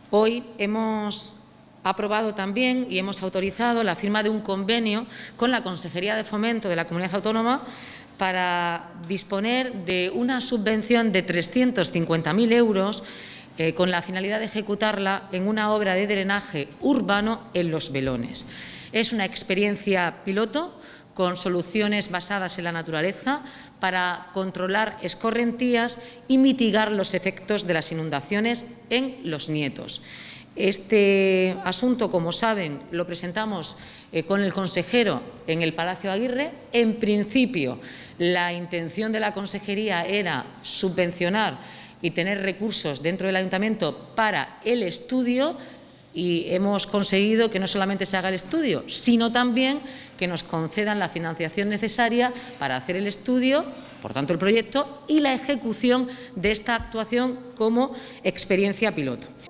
Hoy hemos aprobado también y hemos autorizado la firma de un convenio con la Consejería de Fomento de la Comunidad Autónoma para disponer de una subvención de 350.000 euros con la finalidad de ejecutarla en una obra de drenaje urbano en Los Belones. Es una experiencia piloto con soluciones basadas en la naturaleza para controlar escorrentías y mitigar los efectos de las inundaciones en Los Nietos. Este asunto, como saben, lo presentamos con el consejero en el Palacio Aguirre. En principio, la intención de la consejería era subvencionar y tener recursos dentro del ayuntamiento para el estudio, y hemos conseguido que no solamente se haga el estudio, sino también que nos concedan la financiación necesaria para hacer el estudio, por tanto el proyecto, y la ejecución de esta actuación como experiencia piloto.